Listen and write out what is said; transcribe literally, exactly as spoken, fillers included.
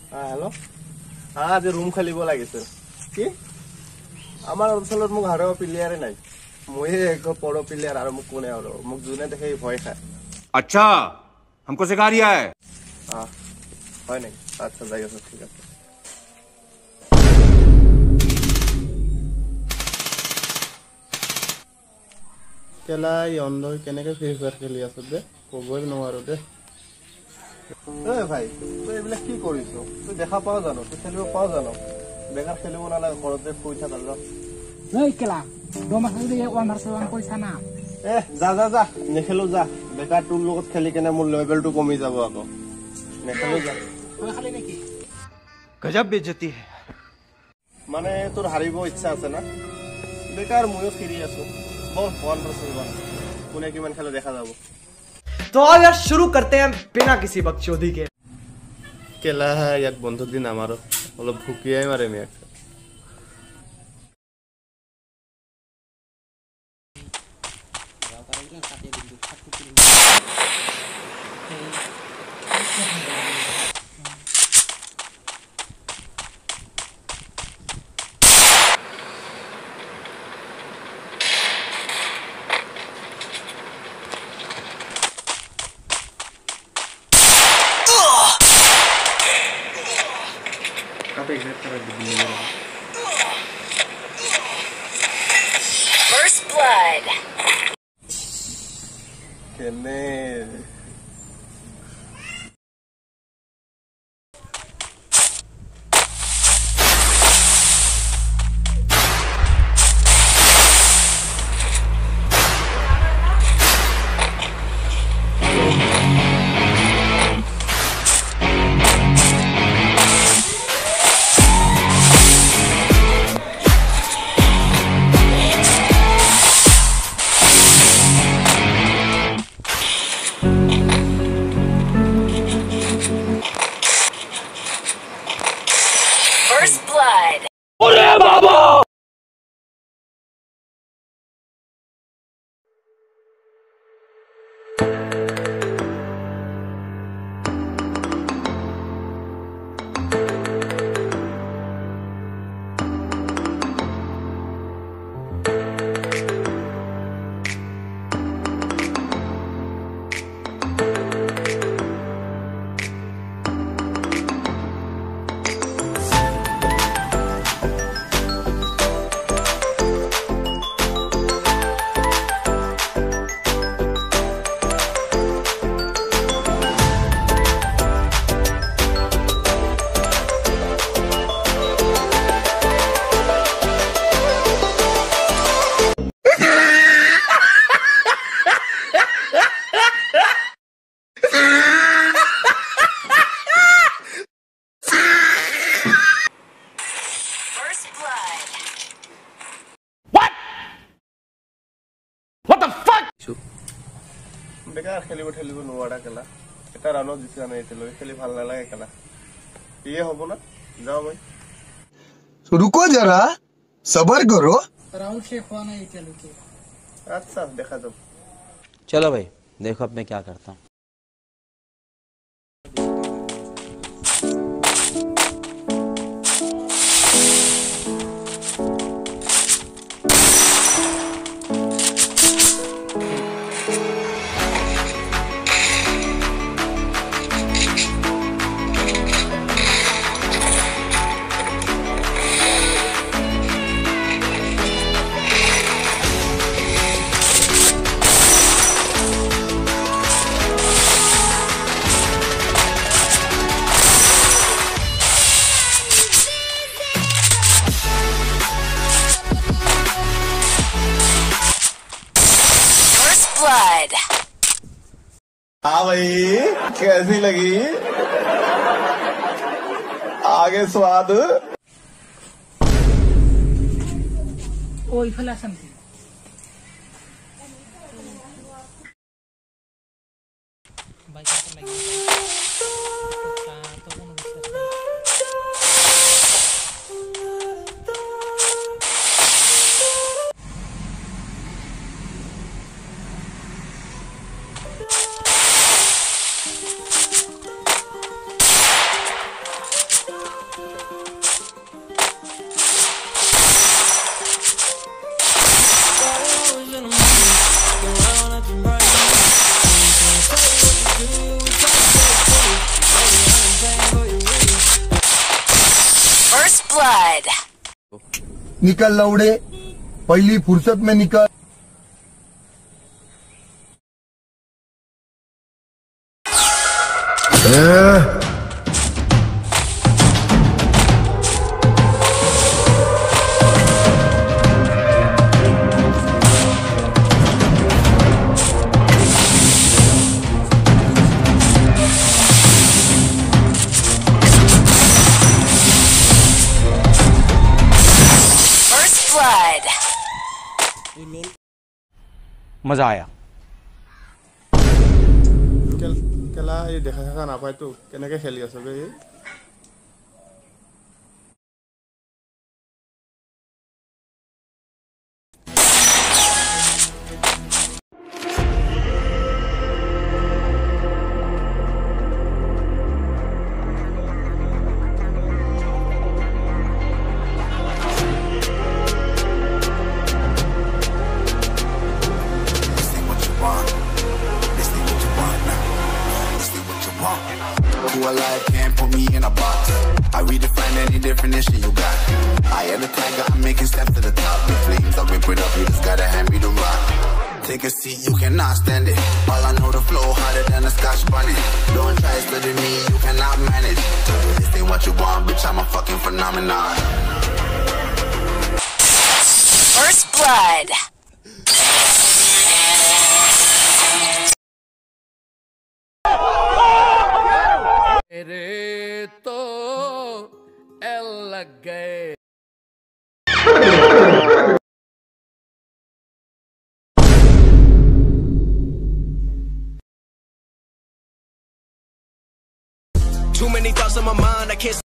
Hello आज room खेलिब लागिছিল কি আমার অঞ্চলত মোক হারো প্লেয়ারে নাই মই এক বড় প্লেয়ার আর মোক কোনে আর মোক জুনে দেখে ভয় খায় अच्छा हमको सिखा रिया है हां হয় নাই আচ্ছা যাই আছে ঠিক আছে কেলা ইয়ন্দ কেনেকে ফ্রি ফায়ার খেলি আছে দে কবই নোৱাৰো দে এ ভাই তুই এবিলা কি কৰিছ তুই দেখা পাও জানো তুই খেলিব পাও জানো বেকাৰ খেলিব নালাগে ঘৰতে শুই থাক যা এই কেলা দমা খালি ওয়ান ভার্সেস ওয়ান পয়সা না এ যা যা যা নেখেলো যা বেকাৰ তোৰ লগত খেলি কেনে মোৰ লেভেলটো কমি যাব আকৌ নেখেলো যা ওই খালি নাকি गजब बेइज्जती है মানে তোৰ হাৰিব ইচ্ছা আছে না বেকাৰ ময়ো ফিৰি আছো বল ওয়ান ভার্সেস ওয়ান কোনে কিমান খেলে দেখা যাব तो आओ यार शुरू करते हैं बिना किसी बकचोदी के কেলা ইয়াক বন্ধু দিন আমাৰো অলপ ভুকিয়াই মাৰে মিয়াক First blood. কেনে First blood. বেকাৰ খেলিব খেলিব নোৱাৰা কেলা এটা ৰানো জিতা নাই এতিয়ালৈ খেলি ভাল নালাগে কেলা ইয়ে হ'ব না যাও মই रुको जरा सबर करो राहुल शेख हुआ नहीं चलो के আচ্ছা দেখা যাব चलो भाई देखो अब मैं क्या करता हूँ Blood. हाँ भाई कैसी लगी आगे स्वाद ওই ফেলা শান্তি ভাই কাছে লাগি তা তো কোনো বিশ্বাস নেই blood. निकल लौड़े, पहली फुर्सत में निकल। Blood. मजा आया। খেলা এই দেখা দেখা নাপায়তো কেনেকে খেলি আছে বে Who alive can't put me in a box. I redefine any definition you got. I am the tiger, I'm making steps to the top. The flames, I whip it up, you just gotta hand me the rock. Take a seat, you cannot stand it. All I know, the flow harder than a scotch bunny. Don't try studying me, you cannot manage. This ain't what you want, bitch, I'm a fucking phenomenon. First blood. मेरे तो L लग गए। Too many thoughts on my mind, I can't